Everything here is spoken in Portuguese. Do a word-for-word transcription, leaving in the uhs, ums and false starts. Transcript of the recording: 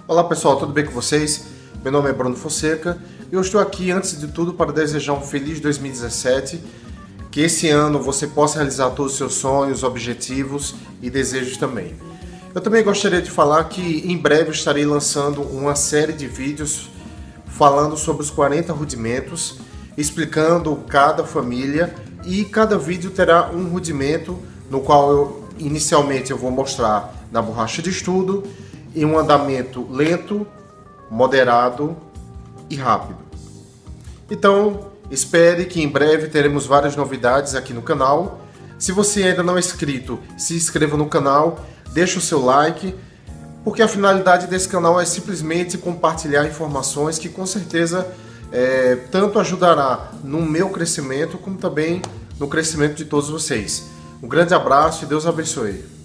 Olá pessoal, tudo bem com vocês? Meu nome é Bruno Fonseca e eu estou aqui antes de tudo para desejar um feliz dois mil e dezessete, que esse ano você possa realizar todos os seus sonhos, objetivos e desejos também. Eu também gostaria de falar que em breve estarei lançando uma série de vídeos falando sobre os quarenta rudimentos, explicando cada família, e cada vídeo terá um rudimento no qual eu inicialmente eu vou mostrar na borracha de estudo em um andamento lento, moderado e rápido. Então, espere que em breve teremos várias novidades aqui no canal. Se você ainda não é inscrito, se inscreva no canal, deixe o seu like, porque a finalidade desse canal é simplesmente compartilhar informações que com certeza é, tanto ajudará no meu crescimento como também no crescimento de todos vocês. Um grande abraço e Deus abençoe.